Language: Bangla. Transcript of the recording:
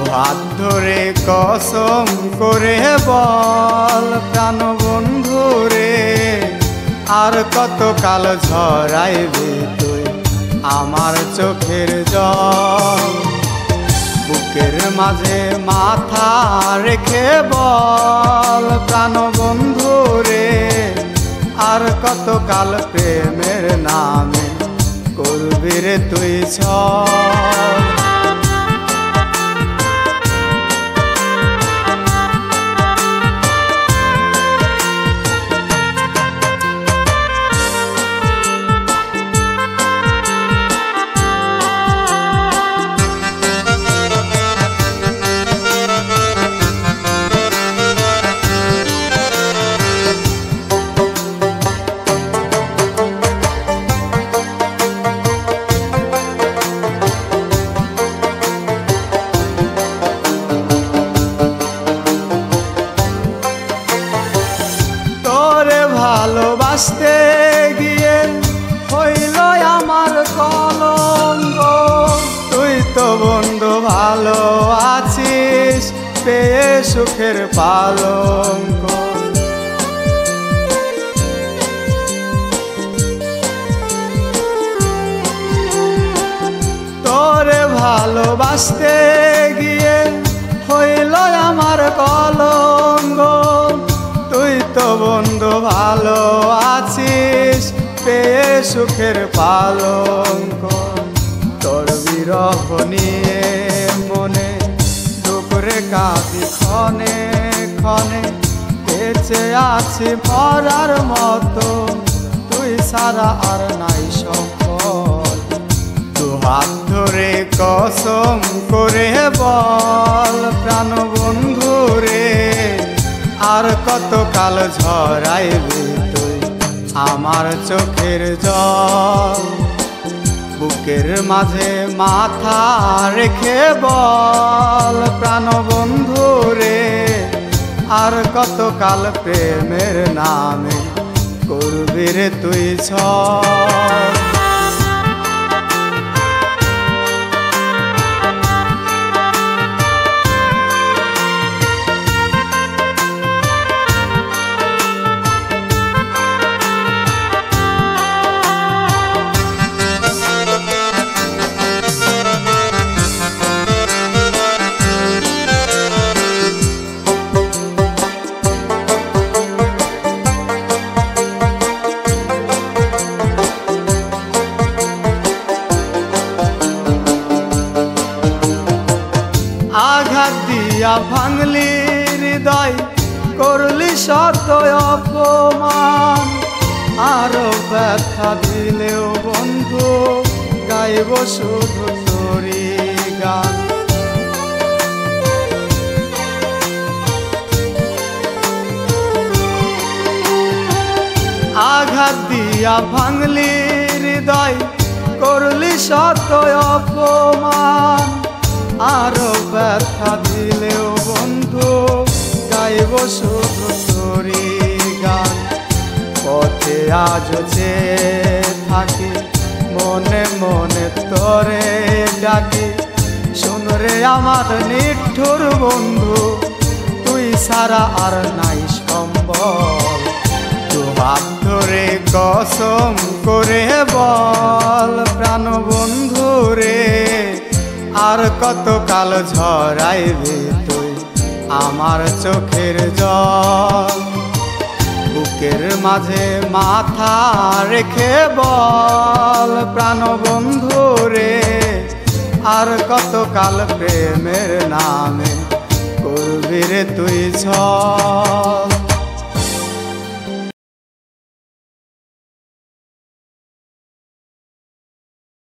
হাত ধরে কসম করে বল প্রাণ বন্ধু রে, আর কত কাল ঝরাইবি তুই আমার চোখের জল। বুকের মাঝে মাথা রেখে বল প্রাণ বন্ধু রে, আর কত কাল প্রেমের নামে করবি রে তুই ছল। ভালোবাসতে গিয়ে হইল আমার কলঙ্ক, তুই তো বন্ধু ভালো আছিস পেয়ে সুখের পালঙ্ক। তোরে ভালোবাসতে গিয়ে হইল আমার কলঙ্ক, তুই তো বন্ধু ভালো আছিস পেয়ে সুখের পালঙ্ক। তোর বিরহ নিয়ে মনে দুপুরে কাঁদি ক্ষণে ক্ষণে, বেঁচে আছি মরার মতো তুই ছাড়া আর নাই সম্পদ। দু হাত ধরে কসম করে বল প্রাণ বন্ধু রে, আর কত কাল ঝরাইবি তুই আমার চোখের জল। বুকের মাঝে মাথা রেখে বল প্রাণ বন্ধু রে, আর কত কাল প্রেমের নামে করবি রে তুই ছল। আঘাত দিয়া ভাঙলি হৃদয় করলি শত অপমান, আরো ব্যথা দিলেও বন্ধু গাইব শুধু তোরি গান। আঘাত দিয়া ভাঙলি হৃদয় করলি শত অপমান, আরো ব্যথা দিলেও বন্ধু গাইব শুধু তোরি গান। পথে আজ চেয়ে থাকি মনে মনে তোরে ডাকি, শোন রে আমার নিষ্ঠুর বন্ধু তুই ছাড়া আর নাই সম্বল। দু হাত ধরে কসম করে বল প্রাণ বন্ধু রে, আর কত কাল ঝরাইবি তুই আমার চোখের জল। বুকের মাঝে মাথা রেখে বল প্রাণ বন্ধু রে, আর কত কাল প্রেমের নামে করবি রে তুই ছল।